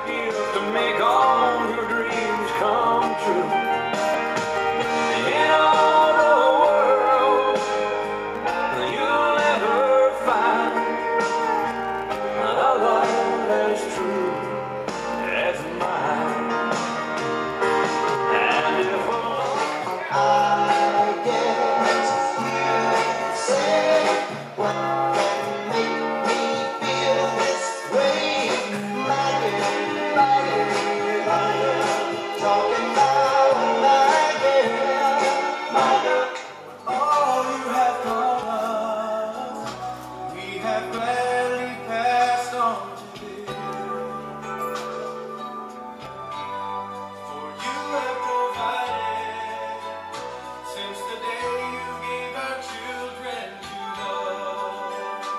gift to make all your dreams come true. In all the world, you'll never find a love as true as mine. And if I guess you say what can make me feel this way, talking about my girl. All you have from us, we have gladly passed on to you. For you have provided since the day you gave our children to love.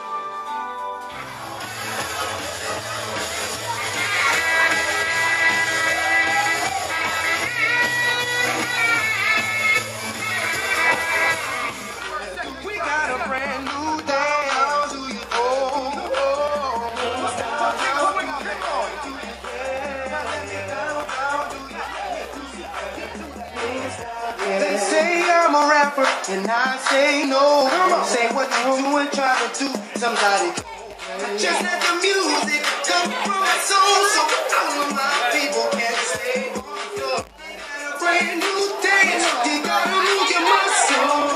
We got a brand new day. They say I'm a rapper, and I say no. Say what you doing, trying to do somebody. Just let the music come from my soul, so all of my people can stay on. A brand new day, you gotta move your muscle.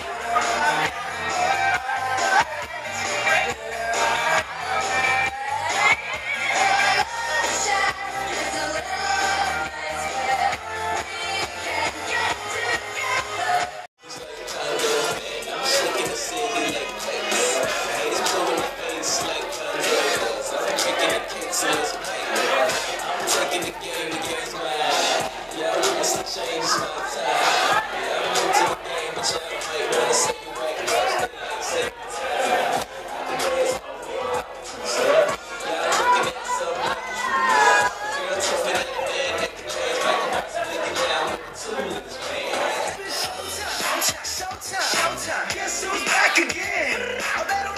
Guess who's back again? I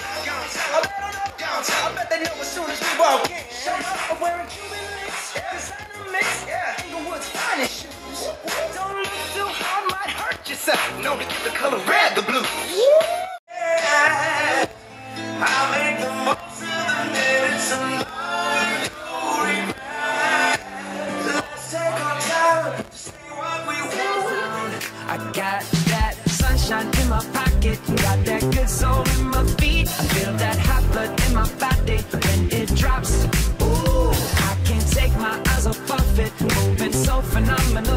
bet they know as soon as we walk in. I'm wearing Cuban links, designer mix, Inglewood's finest shoes. Don't look too hard, might hurt yourself. Know to get the color red, the blue. Yeah, I'll make the most of the minutes and not go regret. Let's take our time to say what we want. I got that sunshine in my pocket, got that good soul in my feet. I feel that hot blood in my body when it drops. Ooh, I can't take my eyes off of it, moving so phenomenal.